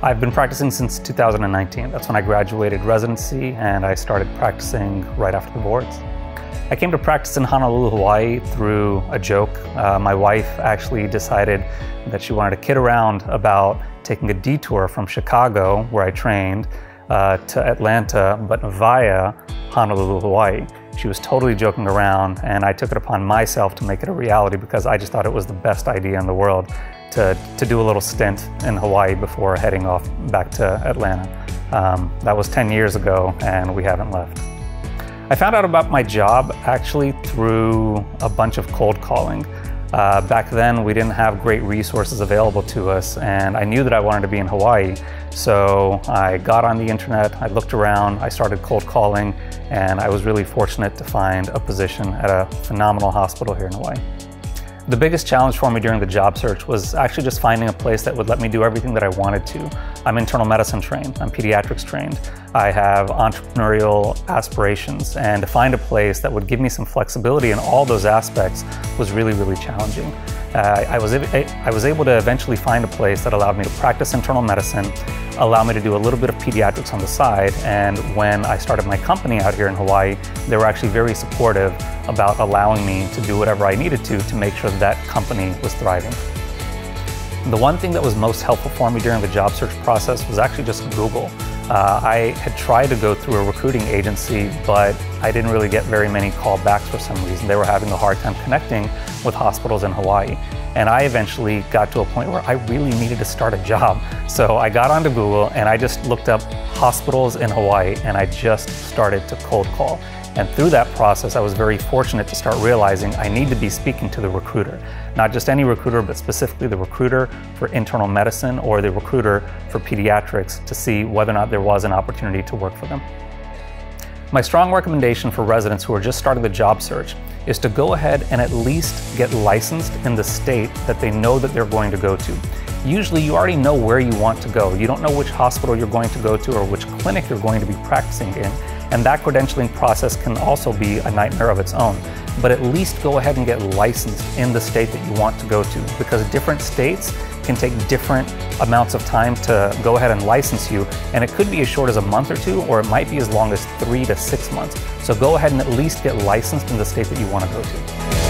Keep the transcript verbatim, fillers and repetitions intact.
I've been practicing since two thousand nineteen. That's when I graduated residency and I started practicing right after the boards. I came to practice in Honolulu, Hawaii through a joke. Uh, my wife actually decided that she wanted to kid around about taking a detour from Chicago, where I trained, uh, to Atlanta, but via Honolulu, Hawaii. She was totally joking around, and I took it upon myself to make it a reality because I just thought it was the best idea in the world to, to do a little stint in Hawaii before heading off back to Atlanta. Um, that was ten years ago, and we haven't left. I found out about my job actually through a bunch of cold calling. Uh, back then, we didn't have great resources available to us, and I knew that I wanted to be in Hawaii. So I got on the internet, I looked around, I started cold calling, and I was really fortunate to find a position at a phenomenal hospital here in Hawaii. The biggest challenge for me during the job search was actually just finding a place that would let me do everything that I wanted to. I'm internal medicine trained, I'm pediatrics trained. I have entrepreneurial aspirations, and to find a place that would give me some flexibility in all those aspects was really, really challenging. Uh, I, was, I was able to eventually find a place that allowed me to practice internal medicine, allow me to do a little bit of pediatrics on the side, and when I started my company out here in Hawaii, they were actually very supportive about allowing me to do whatever I needed to to make sure that, that company was thriving. The one thing that was most helpful for me during the job search process was actually just Google. Uh, I had tried to go through a recruiting agency, but I didn't really get very many callbacks for some reason. They were having a hard time connecting with hospitals in Hawaii. And I eventually got to a point where I really needed to start a job. So I got onto Google and I just looked up hospitals in Hawaii and I just started to cold call. And through that process, I was very fortunate to start realizing I need to be speaking to the recruiter. Not just any recruiter, but specifically the recruiter for internal medicine or the recruiter for pediatrics to see whether or not there was an opportunity to work for them. My strong recommendation for residents who are just starting the job search is to go ahead and at least get licensed in the state that they know that they're going to go to. Usually you already know where you want to go. You don't know which hospital you're going to go to or which clinic you're going to be practicing in. And that credentialing process can also be a nightmare of its own. But at least go ahead and get licensed in the state that you want to go to, because different states can take different amounts of time to go ahead and license you. And it could be as short as a month or two, or it might be as long as three to six months. So go ahead and at least get licensed in the state that you want to go to.